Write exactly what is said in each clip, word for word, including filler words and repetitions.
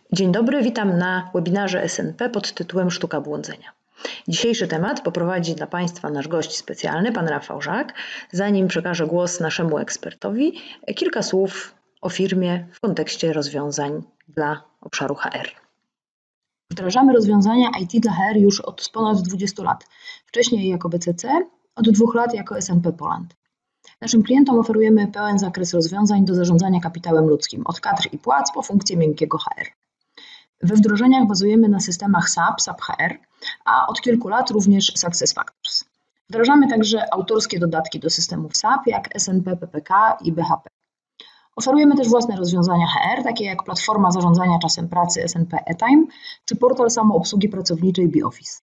Dzień dobry, witam na webinarze S N P pod tytułem Sztuka błądzenia. Dzisiejszy temat poprowadzi dla Państwa nasz gość specjalny, pan Rafał Żak. Zanim przekażę głos naszemu ekspertowi, kilka słów o firmie w kontekście rozwiązań dla obszaru H R. Wdrażamy rozwiązania I T dla H R już od ponad dwudziestu lat. Wcześniej jako B C C, od dwóch lat jako S N P Poland. Naszym klientom oferujemy pełen zakres rozwiązań do zarządzania kapitałem ludzkim, od kadr i płac po funkcje miękkiego H R. We wdrożeniach bazujemy na systemach S A P, S A P H R, a od kilku lat również SuccessFactors. Wdrażamy także autorskie dodatki do systemów S A P jak S N P P P K i B H P. Oferujemy też własne rozwiązania H R, takie jak platforma zarządzania czasem pracy S N P eTime czy portal samoobsługi pracowniczej BeOffice.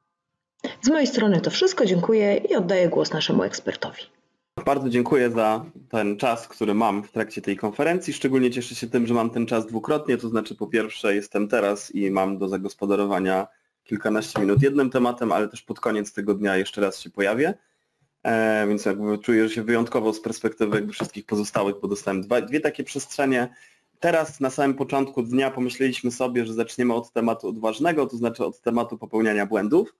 Z mojej strony to wszystko, dziękuję i oddaję głos naszemu ekspertowi. Bardzo dziękuję za ten czas, który mam w trakcie tej konferencji. Szczególnie cieszę się tym, że mam ten czas dwukrotnie, to znaczy po pierwsze jestem teraz i mam do zagospodarowania kilkanaście minut jednym tematem, ale też pod koniec tego dnia jeszcze raz się pojawię. E, więc jakby czuję się wyjątkowo z perspektywy jakby wszystkich pozostałych, bo dostałem dwa, dwie takie przestrzenie. Teraz na samym początku dnia pomyśleliśmy sobie, że zaczniemy od tematu odważnego, to znaczy od tematu popełniania błędów.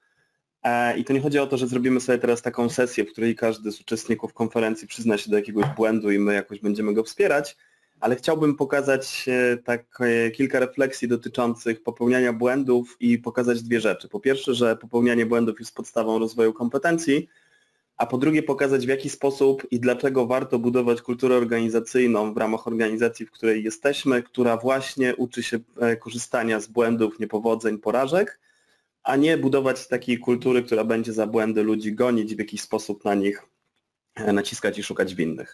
I to nie chodzi o to, że zrobimy sobie teraz taką sesję, w której każdy z uczestników konferencji przyzna się do jakiegoś błędu i my jakoś będziemy go wspierać, ale chciałbym pokazać tak kilka refleksji dotyczących popełniania błędów i pokazać dwie rzeczy. Po pierwsze, że popełnianie błędów jest podstawą rozwoju kompetencji, a po drugie pokazać, w jaki sposób i dlaczego warto budować kulturę organizacyjną w ramach organizacji, w której jesteśmy, która właśnie uczy się korzystania z błędów, niepowodzeń, porażek, a nie budować takiej kultury, która będzie za błędy ludzi gonić, w jakiś sposób na nich naciskać i szukać winnych.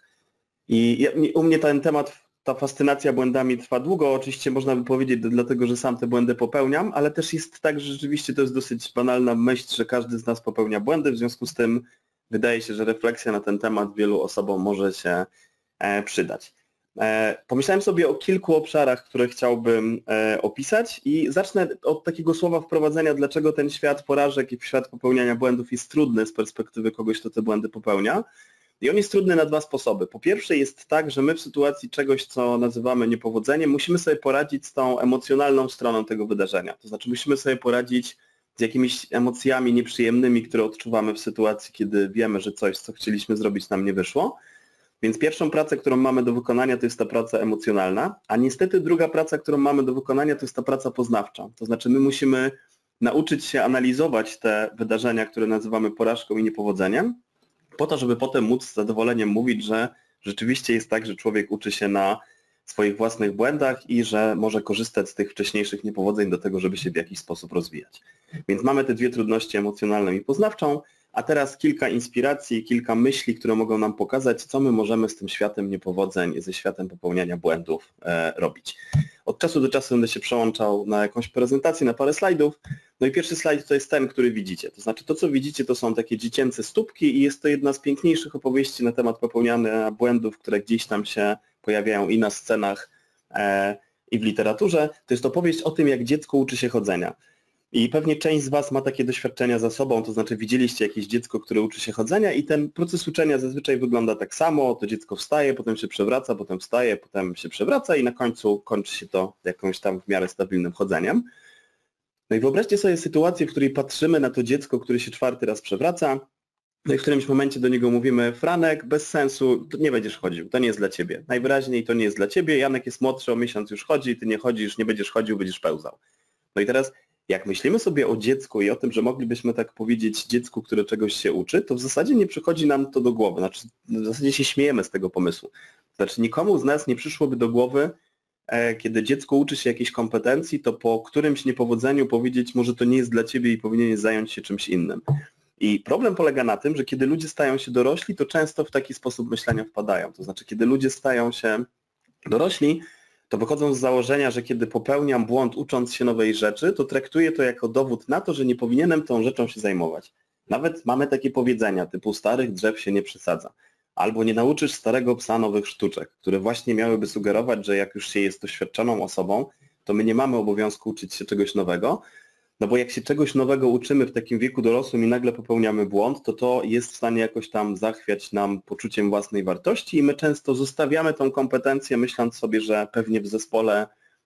I u mnie ten temat, ta fascynacja błędami trwa długo, oczywiście można by powiedzieć, dlatego że sam te błędy popełniam, ale też jest tak, że rzeczywiście to jest dosyć banalna myśl, że każdy z nas popełnia błędy, w związku z tym wydaje się, że refleksja na ten temat wielu osobom może się przydać. Pomyślałem sobie o kilku obszarach, które chciałbym opisać i zacznę od takiego słowa wprowadzenia, dlaczego ten świat porażek i świat popełniania błędów jest trudny z perspektywy kogoś, kto te błędy popełnia. I on jest trudny na dwa sposoby. Po pierwsze jest tak, że my w sytuacji czegoś, co nazywamy niepowodzeniem, musimy sobie poradzić z tą emocjonalną stroną tego wydarzenia. To znaczy musimy sobie poradzić z jakimiś emocjami nieprzyjemnymi, które odczuwamy w sytuacji, kiedy wiemy, że coś, co chcieliśmy zrobić, nam nie wyszło. Więc pierwszą pracę, którą mamy do wykonania, to jest ta praca emocjonalna, a niestety druga praca, którą mamy do wykonania, to jest ta praca poznawcza. To znaczy my musimy nauczyć się analizować te wydarzenia, które nazywamy porażką i niepowodzeniem, po to, żeby potem móc z zadowoleniem mówić, że rzeczywiście jest tak, że człowiek uczy się na swoich własnych błędach i że może korzystać z tych wcześniejszych niepowodzeń do tego, żeby się w jakiś sposób rozwijać. Więc mamy te dwie trudności, emocjonalną i poznawczą. A teraz kilka inspiracji, kilka myśli, które mogą nam pokazać, co my możemy z tym światem niepowodzeń, ze światem popełniania błędów e, robić. Od czasu do czasu będę się przełączał na jakąś prezentację, na parę slajdów. No i pierwszy slajd to jest ten, który widzicie. To znaczy to, co widzicie, to są takie dziecięce stópki i jest to jedna z piękniejszych opowieści na temat popełniania błędów, które gdzieś tam się pojawiają i na scenach, e, i w literaturze. To jest opowieść o tym, jak dziecko uczy się chodzenia. I pewnie część z Was ma takie doświadczenia za sobą, to znaczy widzieliście jakieś dziecko, które uczy się chodzenia i ten proces uczenia zazwyczaj wygląda tak samo, to dziecko wstaje, potem się przewraca, potem wstaje, potem się przewraca i na końcu kończy się to jakimś tam w miarę stabilnym chodzeniem. No i wyobraźcie sobie sytuację, w której patrzymy na to dziecko, które się czwarty raz przewraca, no i w którymś momencie do niego mówimy: Franek, bez sensu, nie będziesz chodził, to nie jest dla Ciebie. Najwyraźniej to nie jest dla Ciebie, Janek jest młodszy, o miesiąc już chodzi, Ty nie chodzisz, nie będziesz chodził, będziesz pełzał. No i teraz jak myślimy sobie o dziecku i o tym, że moglibyśmy tak powiedzieć dziecku, które czegoś się uczy, to w zasadzie nie przychodzi nam to do głowy. Znaczy, w zasadzie się śmiejemy z tego pomysłu. Znaczy nikomu z nas nie przyszłoby do głowy, e, kiedy dziecko uczy się jakiejś kompetencji, to po którymś niepowodzeniu powiedzieć: może to nie jest dla Ciebie i powinieneś zająć się czymś innym. I problem polega na tym, że kiedy ludzie stają się dorośli, to często w taki sposób myślenia wpadają. To znaczy kiedy ludzie stają się dorośli, to wychodzą z założenia, że kiedy popełniam błąd ucząc się nowej rzeczy, to traktuję to jako dowód na to, że nie powinienem tą rzeczą się zajmować. Nawet mamy takie powiedzenia typu starych drzew się nie przesadza. Albo nie nauczysz starego psa nowych sztuczek, które właśnie miałyby sugerować, że jak już się jest doświadczoną osobą, to my nie mamy obowiązku uczyć się czegoś nowego, no bo jak się czegoś nowego uczymy w takim wieku dorosłym i nagle popełniamy błąd, to to jest w stanie jakoś tam zachwiać nam poczuciem własnej wartości i my często zostawiamy tą kompetencję, myśląc sobie, że pewnie w zespole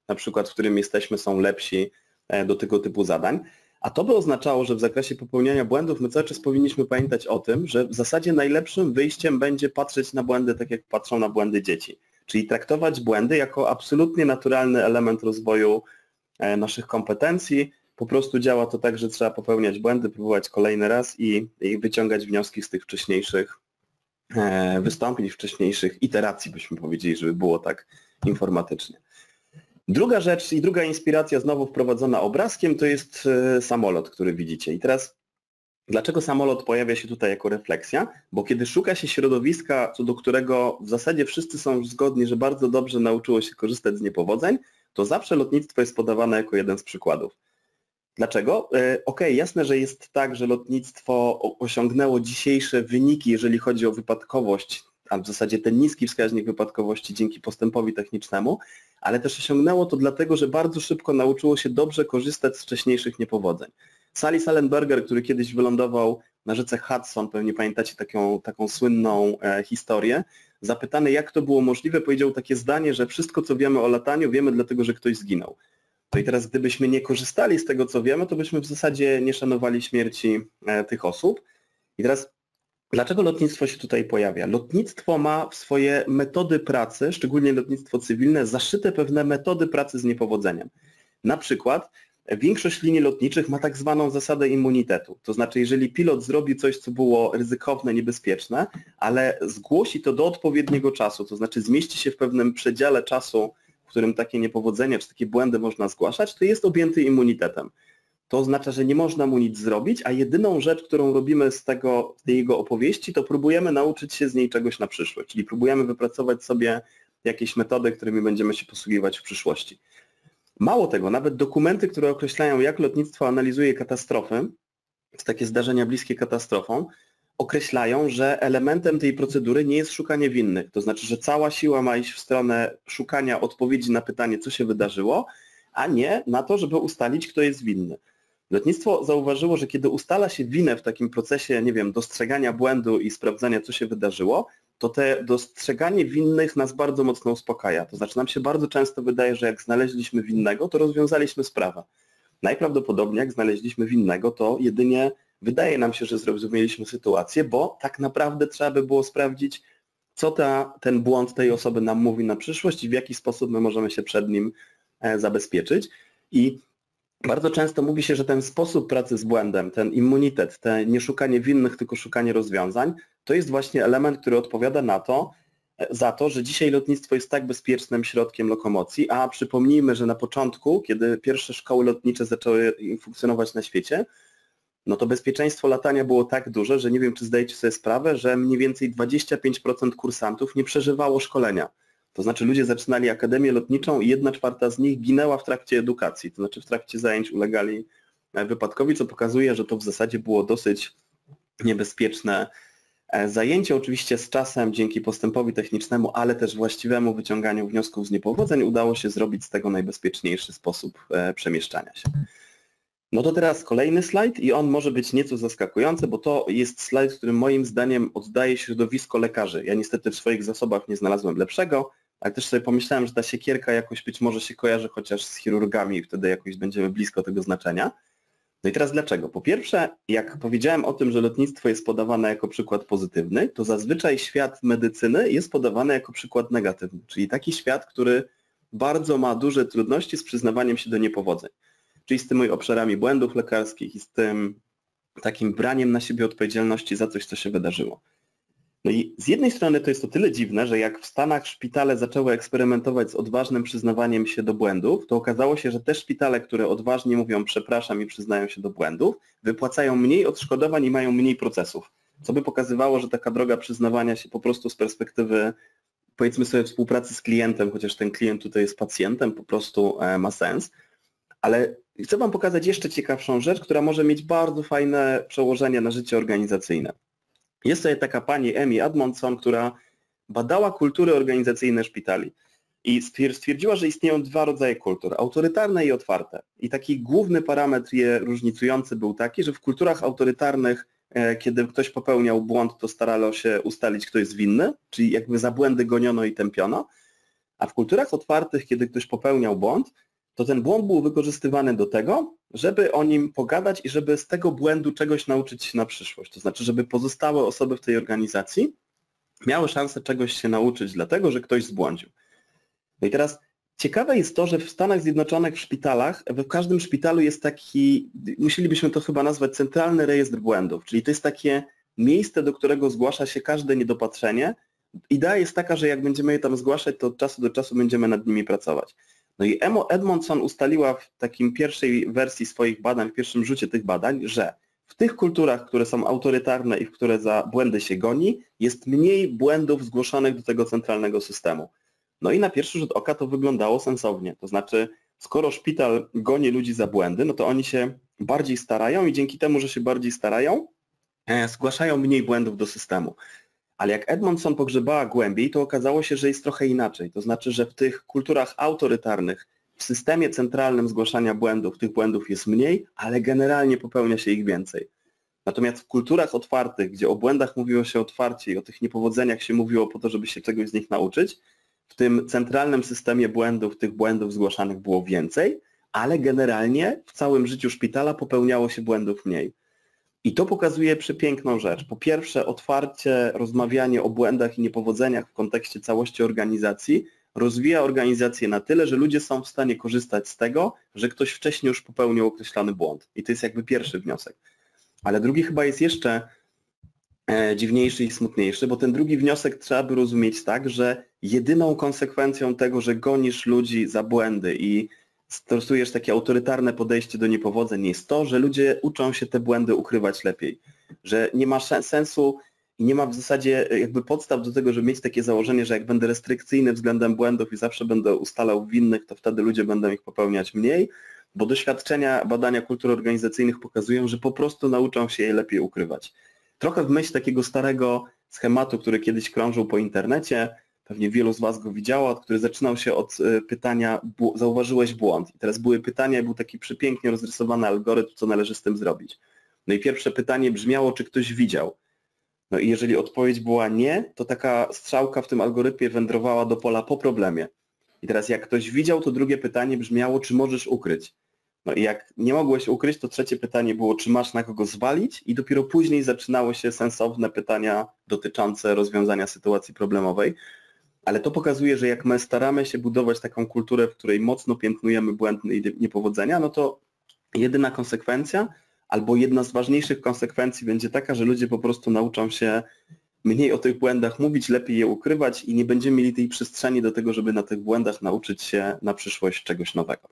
na przykład, w którym jesteśmy, są lepsi do tego typu zadań. A to by oznaczało, że w zakresie popełniania błędów my cały czas powinniśmy pamiętać o tym, że w zasadzie najlepszym wyjściem będzie patrzeć na błędy tak, jak patrzą na błędy dzieci. Czyli traktować błędy jako absolutnie naturalny element rozwoju naszych kompetencji. Po prostu działa to tak, że trzeba popełniać błędy, próbować kolejny raz i, i wyciągać wnioski z tych wcześniejszych wystąpień, wcześniejszych iteracji, byśmy powiedzieli, żeby było tak informatycznie. Druga rzecz i druga inspiracja znowu wprowadzona obrazkiem to jest samolot, który widzicie. I teraz dlaczego samolot pojawia się tutaj jako refleksja? Bo kiedy szuka się środowiska, co do którego w zasadzie wszyscy są już zgodni, że bardzo dobrze nauczyło się korzystać z niepowodzeń, to zawsze lotnictwo jest podawane jako jeden z przykładów. Dlaczego? Ok, jasne, że jest tak, że lotnictwo osiągnęło dzisiejsze wyniki, jeżeli chodzi o wypadkowość, a w zasadzie ten niski wskaźnik wypadkowości dzięki postępowi technicznemu, ale też osiągnęło to dlatego, że bardzo szybko nauczyło się dobrze korzystać z wcześniejszych niepowodzeń. Sally Sullenberger, który kiedyś wylądował na rzece Hudson, pewnie pamiętacie taką, taką słynną e, historię, zapytany, jak to było możliwe, powiedział takie zdanie, że wszystko, co wiemy o lataniu, wiemy dlatego, że ktoś zginął. To i teraz gdybyśmy nie korzystali z tego, co wiemy, to byśmy w zasadzie nie szanowali śmierci e, tych osób. I teraz dlaczego lotnictwo się tutaj pojawia? Lotnictwo ma w swoje metody pracy, szczególnie lotnictwo cywilne, zaszyte pewne metody pracy z niepowodzeniem. Na przykład większość linii lotniczych ma tak zwaną zasadę immunitetu. To znaczy, jeżeli pilot zrobi coś, co było ryzykowne, niebezpieczne, ale zgłosi to do odpowiedniego czasu, to znaczy zmieści się w pewnym przedziale czasu, w którym takie niepowodzenia czy takie błędy można zgłaszać, to jest objęty immunitetem. To oznacza, że nie można mu nic zrobić, a jedyną rzecz, którą robimy z, tego, z tej jego opowieści, to próbujemy nauczyć się z niej czegoś na przyszłość, czyli próbujemy wypracować sobie jakieś metody, którymi będziemy się posługiwać w przyszłości. Mało tego, nawet dokumenty, które określają, jak lotnictwo analizuje katastrofy, takie zdarzenia bliskie katastrofom, określają, że elementem tej procedury nie jest szukanie winnych. To znaczy, że cała siła ma iść w stronę szukania odpowiedzi na pytanie, co się wydarzyło, a nie na to, żeby ustalić, kto jest winny. Lotnictwo zauważyło, że kiedy ustala się winę w takim procesie, nie wiem, dostrzegania błędu i sprawdzania, co się wydarzyło, to te dostrzeganie winnych nas bardzo mocno uspokaja. To znaczy nam się bardzo często wydaje, że jak znaleźliśmy winnego, to rozwiązaliśmy sprawę. Najprawdopodobniej jak znaleźliśmy winnego, to jedynie wydaje nam się, że zrozumieliśmy sytuację, bo tak naprawdę trzeba by było sprawdzić, co ta, ten błąd tej osoby nam mówi na przyszłość i w jaki sposób my możemy się przed nim zabezpieczyć. I bardzo często mówi się, że ten sposób pracy z błędem, ten immunitet, te nie szukanie winnych, tylko szukanie rozwiązań, to jest właśnie element, który odpowiada na to, za to, że dzisiaj lotnictwo jest tak bezpiecznym środkiem lokomocji, a przypomnijmy, że na początku, kiedy pierwsze szkoły lotnicze zaczęły funkcjonować na świecie, no to bezpieczeństwo latania było tak duże, że nie wiem, czy zdajecie sobie sprawę, że mniej więcej dwadzieścia pięć procent kursantów nie przeżywało szkolenia. To znaczy ludzie zaczynali akademię lotniczą i jedna czwarta z nich ginęła w trakcie edukacji, to znaczy w trakcie zajęć ulegali wypadkowi, co pokazuje, że to w zasadzie było dosyć niebezpieczne zajęcie. Oczywiście z czasem, dzięki postępowi technicznemu, ale też właściwemu wyciąganiu wniosków z niepowodzeń udało się zrobić z tego najbezpieczniejszy sposób przemieszczania się. No to teraz kolejny slajd i on może być nieco zaskakujący, bo to jest slajd, który moim zdaniem oddaje środowisko lekarzy. Ja niestety w swoich zasobach nie znalazłem lepszego, ale też sobie pomyślałem, że ta siekierka jakoś być może się kojarzy chociaż z chirurgami i wtedy jakoś będziemy blisko tego znaczenia. No i teraz dlaczego? Po pierwsze, jak powiedziałem o tym, że lotnictwo jest podawane jako przykład pozytywny, to zazwyczaj świat medycyny jest podawany jako przykład negatywny, czyli taki świat, który bardzo ma duże trudności z przyznawaniem się do niepowodzeń. Czyli z tymi obszarami błędów lekarskich i z tym takim braniem na siebie odpowiedzialności za coś, co się wydarzyło. No i z jednej strony to jest to tyle dziwne, że jak w Stanach szpitale zaczęły eksperymentować z odważnym przyznawaniem się do błędów, to okazało się, że te szpitale, które odważnie mówią przepraszam i przyznają się do błędów, wypłacają mniej odszkodowań i mają mniej procesów. Co by pokazywało, że taka droga przyznawania się po prostu z perspektywy, powiedzmy sobie, współpracy z klientem, chociaż ten klient tutaj jest pacjentem, po prostu ma sens. Ale chcę Wam pokazać jeszcze ciekawszą rzecz, która może mieć bardzo fajne przełożenie na życie organizacyjne. Jest tutaj taka pani Amy Edmondson, która badała kultury organizacyjne szpitali i stwierdziła, że istnieją dwa rodzaje kultur, autorytarne i otwarte. I taki główny parametr je różnicujący był taki, że w kulturach autorytarnych, kiedy ktoś popełniał błąd, to starano się ustalić, kto jest winny, czyli jakby za błędy goniono i tępiono, A w kulturach otwartych, kiedy ktoś popełniał błąd, to ten błąd był wykorzystywany do tego, żeby o nim pogadać i żeby z tego błędu czegoś nauczyć się na przyszłość. To znaczy, żeby pozostałe osoby w tej organizacji miały szansę czegoś się nauczyć, dlatego że ktoś zbłądził. No i teraz ciekawe jest to, że w Stanach Zjednoczonych w szpitalach, w każdym szpitalu jest taki, musielibyśmy to chyba nazwać centralny rejestr błędów, czyli to jest takie miejsce, do którego zgłasza się każde niedopatrzenie. Idea jest taka, że jak będziemy je tam zgłaszać, to od czasu do czasu będziemy nad nimi pracować. No i Edmondson ustaliła w takim pierwszej wersji swoich badań, w pierwszym rzucie tych badań, że w tych kulturach, które są autorytarne i w które za błędy się goni, jest mniej błędów zgłoszonych do tego centralnego systemu. No i na pierwszy rzut oka to wyglądało sensownie. To znaczy, skoro szpital goni ludzi za błędy, no to oni się bardziej starają i dzięki temu, że się bardziej starają, zgłaszają mniej błędów do systemu. Ale jak Edmondson pogrzebała głębiej, to okazało się, że jest trochę inaczej. To znaczy, że w tych kulturach autorytarnych, w systemie centralnym zgłaszania błędów, tych błędów jest mniej, ale generalnie popełnia się ich więcej. Natomiast w kulturach otwartych, gdzie o błędach mówiło się otwarcie i o tych niepowodzeniach się mówiło po to, żeby się czegoś z nich nauczyć, w tym centralnym systemie błędów tych błędów zgłaszanych było więcej, ale generalnie w całym życiu szpitala popełniało się błędów mniej. I to pokazuje przepiękną rzecz. Po pierwsze, otwarcie, rozmawianie o błędach i niepowodzeniach w kontekście całości organizacji rozwija organizację na tyle, że ludzie są w stanie korzystać z tego, że ktoś wcześniej już popełnił określony błąd. I to jest jakby pierwszy wniosek. Ale drugi chyba jest jeszcze dziwniejszy i smutniejszy, bo ten drugi wniosek trzeba by rozumieć tak, że jedyną konsekwencją tego, że gonisz ludzi za błędy i stosujesz takie autorytarne podejście do niepowodzeń, jest to, że ludzie uczą się te błędy ukrywać lepiej. Że nie ma sensu i nie ma w zasadzie jakby podstaw do tego, żeby mieć takie założenie, że jak będę restrykcyjny względem błędów i zawsze będę ustalał winnych, to wtedy ludzie będą ich popełniać mniej, bo doświadczenia badania kultur organizacyjnych pokazują, że po prostu nauczą się je lepiej ukrywać. Trochę w myśl takiego starego schematu, który kiedyś krążył po internecie, pewnie wielu z Was go widziało, który zaczynał się od pytania, zauważyłeś błąd. I teraz były pytania, był taki przepięknie rozrysowany algorytm, co należy z tym zrobić. No i pierwsze pytanie brzmiało, czy ktoś widział. No i jeżeli odpowiedź była nie, to taka strzałka w tym algorytmie wędrowała do pola po problemie. I teraz jak ktoś widział, to drugie pytanie brzmiało, czy możesz ukryć. No i jak nie mogłeś ukryć, to trzecie pytanie było, czy masz na kogo zwalić, i dopiero później zaczynały się sensowne pytania dotyczące rozwiązania sytuacji problemowej. Ale to pokazuje, że jak my staramy się budować taką kulturę, w której mocno piętnujemy błędy i niepowodzenia, no to jedyna konsekwencja albo jedna z ważniejszych konsekwencji będzie taka, że ludzie po prostu nauczą się mniej o tych błędach mówić, lepiej je ukrywać i nie będziemy mieli tej przestrzeni do tego, żeby na tych błędach nauczyć się na przyszłość czegoś nowego.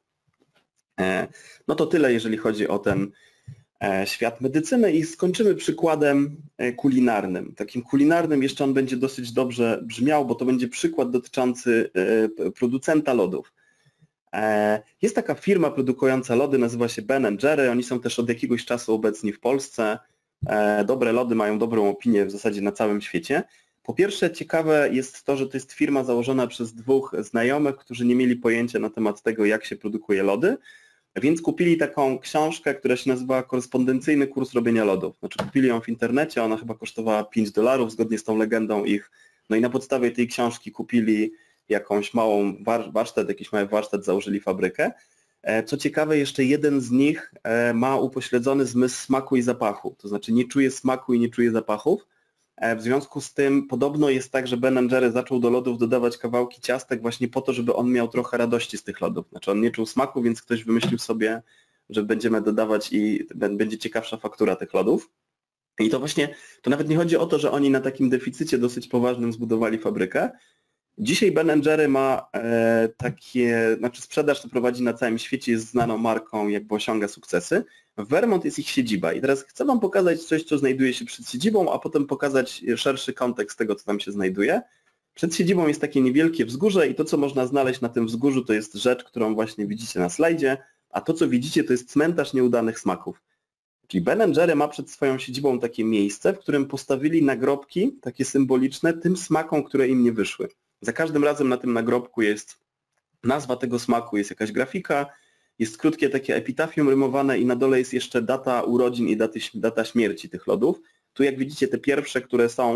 No to tyle, jeżeli chodzi o ten świat medycyny, i skończymy przykładem kulinarnym. Takim kulinarnym jeszcze on będzie dosyć dobrze brzmiał, bo to będzie przykład dotyczący producenta lodów. Jest taka firma produkująca lody, nazywa się Ben and Jerry, oni są też od jakiegoś czasu obecni w Polsce. Dobre lody mają dobrą opinię w zasadzie na całym świecie. Po pierwsze, ciekawe jest to, że to jest firma założona przez dwóch znajomych, którzy nie mieli pojęcia na temat tego, jak się produkuje lody, więc kupili taką książkę, która się nazywa Korespondencyjny kurs robienia lodów. Znaczy kupili ją w internecie, ona chyba kosztowała pięć dolarów, zgodnie z tą legendą ich. No i na podstawie tej książki kupili jakąś małą warsztat, jakiś mały warsztat, założyli fabrykę. Co ciekawe, jeszcze jeden z nich ma upośledzony zmysł smaku i zapachu, to znaczy nie czuje smaku i nie czuje zapachów. W związku z tym podobno jest tak, że Ben and Jerry zaczął do lodów dodawać kawałki ciastek właśnie po to, żeby on miał trochę radości z tych lodów. Znaczy on nie czuł smaku, więc ktoś wymyślił sobie, że będziemy dodawać i będzie ciekawsza faktura tych lodów. I to właśnie, to nawet nie chodzi o to, że oni na takim deficycie dosyć poważnym zbudowali fabrykę. Dzisiaj Ben and Jerry ma e, takie, znaczy sprzedaż to prowadzi na całym świecie, jest znaną marką, jakby osiąga sukcesy. W Vermont jest ich siedziba i teraz chcę Wam pokazać coś, co znajduje się przed siedzibą, a potem pokazać szerszy kontekst tego, co tam się znajduje. Przed siedzibą jest takie niewielkie wzgórze i to, co można znaleźć na tym wzgórzu, to jest rzecz, którą właśnie widzicie na slajdzie, a to, co widzicie, to jest cmentarz nieudanych smaków. Czyli Ben and Jerry ma przed swoją siedzibą takie miejsce, w którym postawili nagrobki, takie symboliczne, tym smakom, które im nie wyszły. Za każdym razem na tym nagrobku jest nazwa tego smaku, jest jakaś grafika, jest krótkie takie epitafium rymowane i na dole jest jeszcze data urodzin i daty, data śmierci tych lodów. Tu jak widzicie te pierwsze, które są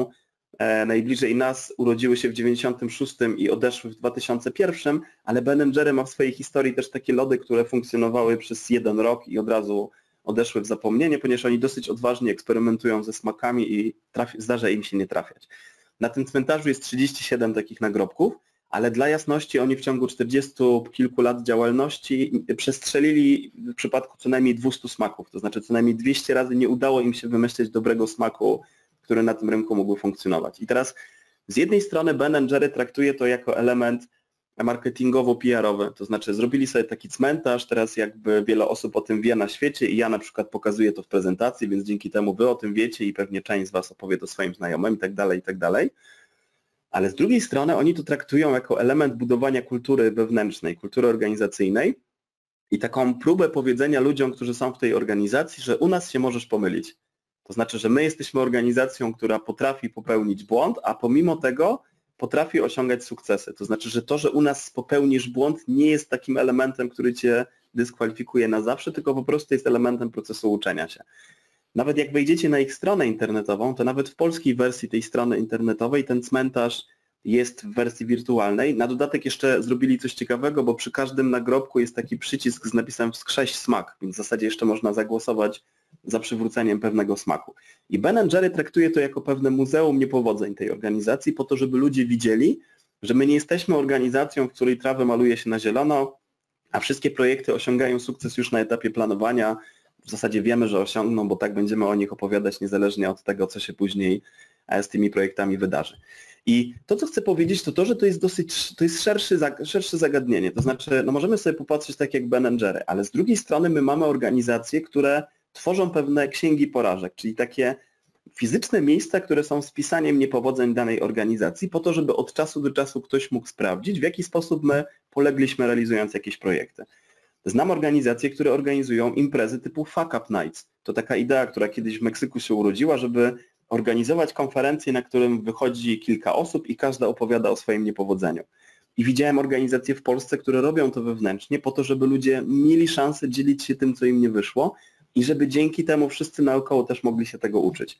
najbliżej nas urodziły się w dziewięćdziesiątym szóstym i odeszły w dwa tysiące pierwszym, ale Ben and Jerry ma w swojej historii też takie lody, które funkcjonowały przez jeden rok i od razu odeszły w zapomnienie, ponieważ oni dosyć odważnie eksperymentują ze smakami i trafi, zdarza im się nie trafiać. Na tym cmentarzu jest trzydzieści siedem takich nagrobków, ale dla jasności oni w ciągu czterdziestu kilku lat działalności przestrzelili w przypadku co najmniej dwustu smaków, to znaczy co najmniej dwieście razy nie udało im się wymyśleć dobrego smaku, który na tym rynku mógłby funkcjonować. I teraz z jednej strony Ben and Jerry traktuje to jako element marketingowo-P R-owy, to znaczy zrobili sobie taki cmentarz, teraz jakby wiele osób o tym wie na świecie i ja na przykład pokazuję to w prezentacji, więc dzięki temu wy o tym wiecie i pewnie część z was opowie to swoim znajomym i tak dalej, i tak dalej. Ale z drugiej strony oni to traktują jako element budowania kultury wewnętrznej, kultury organizacyjnej i taką próbę powiedzenia ludziom, którzy są w tej organizacji, że u nas się możesz pomylić. To znaczy, że my jesteśmy organizacją, która potrafi popełnić błąd, a pomimo tego potrafi osiągać sukcesy. To znaczy, że to, że u nas popełnisz błąd, nie jest takim elementem, który cię dyskwalifikuje na zawsze, tylko po prostu jest elementem procesu uczenia się. Nawet jak wejdziecie na ich stronę internetową, to nawet w polskiej wersji tej strony internetowej ten cmentarz jest w wersji wirtualnej. Na dodatek jeszcze zrobili coś ciekawego, bo przy każdym nagrobku jest taki przycisk z napisem wskrześ smak, więc w zasadzie jeszcze można zagłosować za przywróceniem pewnego smaku. I Ben and Jerry traktuje to jako pewne muzeum niepowodzeń tej organizacji, po to, żeby ludzie widzieli, że my nie jesteśmy organizacją, w której trawę maluje się na zielono, a wszystkie projekty osiągają sukces już na etapie planowania. W zasadzie wiemy, że osiągną, bo tak będziemy o nich opowiadać niezależnie od tego, co się później z tymi projektami wydarzy. I to, co chcę powiedzieć, to to, że to jest dosyć, to jest szerszy, szersze zagadnienie. To znaczy, no możemy sobie popatrzeć tak jak Ben and Jerry, ale z drugiej strony my mamy organizacje, które tworzą pewne księgi porażek, czyli takie fizyczne miejsca, które są spisaniem niepowodzeń danej organizacji po to, żeby od czasu do czasu ktoś mógł sprawdzić, w jaki sposób my polegliśmy realizując jakieś projekty. Znam organizacje, które organizują imprezy typu Fuck Up Nights. To taka idea, która kiedyś w Meksyku się urodziła, żeby organizować konferencję, na którym wychodzi kilka osób i każda opowiada o swoim niepowodzeniu. I widziałem organizacje w Polsce, które robią to wewnętrznie po to, żeby ludzie mieli szansę dzielić się tym, co im nie wyszło i żeby dzięki temu wszyscy naokoło też mogli się tego uczyć.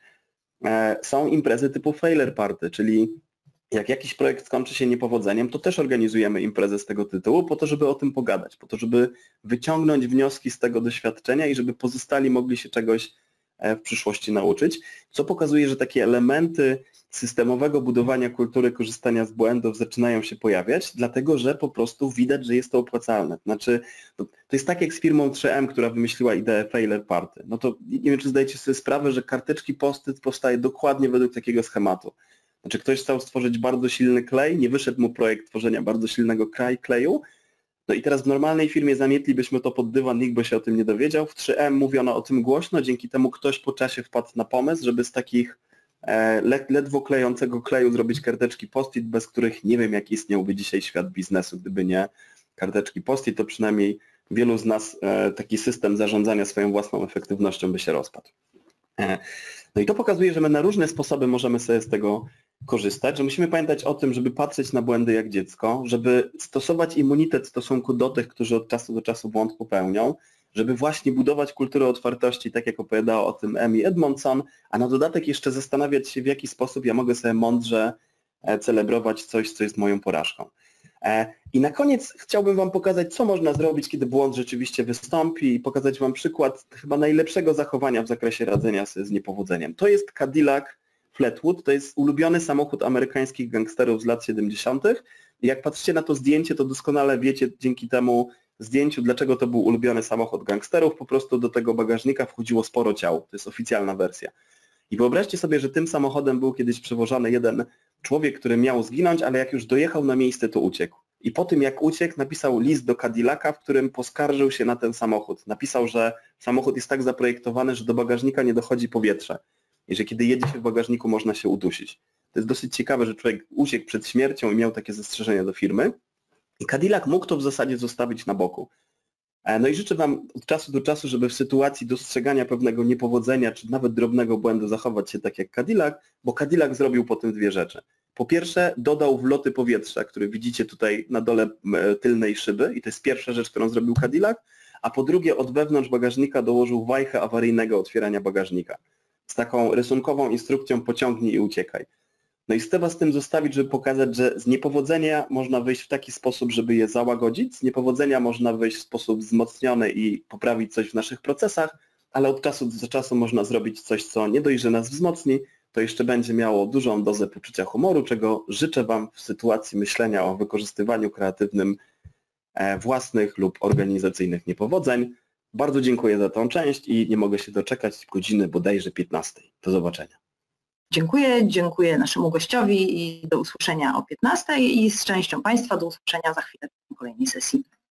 Są imprezy typu Failure Party, czyli jak jakiś projekt skończy się niepowodzeniem, to też organizujemy imprezę z tego tytułu po to, żeby o tym pogadać, po to, żeby wyciągnąć wnioski z tego doświadczenia i żeby pozostali mogli się czegoś w przyszłości nauczyć, co pokazuje, że takie elementy systemowego budowania kultury korzystania z błędów zaczynają się pojawiać, dlatego że po prostu widać, że jest to opłacalne. Znaczy, to, to jest tak jak z firmą trzy M, która wymyśliła ideę Failure Party. No to nie wiem, czy zdajecie sobie sprawę, że karteczki post-it powstaje dokładnie według takiego schematu. Znaczy ktoś chciał stworzyć bardzo silny klej, nie wyszedł mu projekt tworzenia bardzo silnego kleju, no i teraz w normalnej firmie zamietlibyśmy to pod dywan, nikt by się o tym nie dowiedział. W trzy M mówiono o tym głośno, dzięki temu ktoś po czasie wpadł na pomysł, żeby z takich ledwo klejącego kleju zrobić karteczki post-it, bez których nie wiem, jak istniałby dzisiaj świat biznesu, gdyby nie karteczki post-it, to przynajmniej wielu z nas taki system zarządzania swoją własną efektywnością by się rozpadł. No i to pokazuje, że my na różne sposoby możemy sobie z tego korzystać, że musimy pamiętać o tym, żeby patrzeć na błędy jak dziecko, żeby stosować immunitet w stosunku do tych, którzy od czasu do czasu błąd popełnią, żeby właśnie budować kulturę otwartości, tak jak opowiadała o tym Amy Edmondson, a na dodatek jeszcze zastanawiać się, w jaki sposób ja mogę sobie mądrze celebrować coś, co jest moją porażką. I na koniec chciałbym Wam pokazać, co można zrobić, kiedy błąd rzeczywiście wystąpi i pokazać Wam przykład chyba najlepszego zachowania w zakresie radzenia sobie z niepowodzeniem. To jest Cadillac Fleetwood, to jest ulubiony samochód amerykańskich gangsterów z lat siedemdziesiątych. I jak patrzycie na to zdjęcie, to doskonale wiecie dzięki temu zdjęciu, dlaczego to był ulubiony samochód gangsterów. Po prostu do tego bagażnika wchodziło sporo ciał. To jest oficjalna wersja. I wyobraźcie sobie, że tym samochodem był kiedyś przewożony jeden człowiek, który miał zginąć, ale jak już dojechał na miejsce, to uciekł. I po tym jak uciekł, napisał list do Cadillaca, w którym poskarżył się na ten samochód. Napisał, że samochód jest tak zaprojektowany, że do bagażnika nie dochodzi powietrze. I że kiedy jedzie się w bagażniku, można się udusić. To jest dosyć ciekawe, że człowiek uciekł przed śmiercią i miał takie zastrzeżenia do firmy. I Cadillac mógł to w zasadzie zostawić na boku. No i życzę Wam od czasu do czasu, żeby w sytuacji dostrzegania pewnego niepowodzenia, czy nawet drobnego błędu zachować się tak jak Cadillac, bo Cadillac zrobił po tym dwie rzeczy. Po pierwsze, dodał wloty powietrza, które widzicie tutaj na dole tylnej szyby i to jest pierwsza rzecz, którą zrobił Cadillac, a po drugie od wewnątrz bagażnika dołożył wajchę awaryjnego otwierania bagażnika z taką rysunkową instrukcją pociągnij i uciekaj. No i chcę Was z tym zostawić, żeby pokazać, że z niepowodzenia można wyjść w taki sposób, żeby je załagodzić, z niepowodzenia można wyjść w sposób wzmocniony i poprawić coś w naszych procesach, ale od czasu do czasu można zrobić coś, co nie dość, że nas wzmocni, to jeszcze będzie miało dużą dozę poczucia humoru, czego życzę Wam w sytuacji myślenia o wykorzystywaniu kreatywnym własnych lub organizacyjnych niepowodzeń. Bardzo dziękuję za tą część i nie mogę się doczekać godziny bodajże piętnastej. Do zobaczenia. Dziękuję, dziękuję naszemu gościowi i do usłyszenia o piętnastej i z częścią Państwa do usłyszenia za chwilę w kolejnej sesji.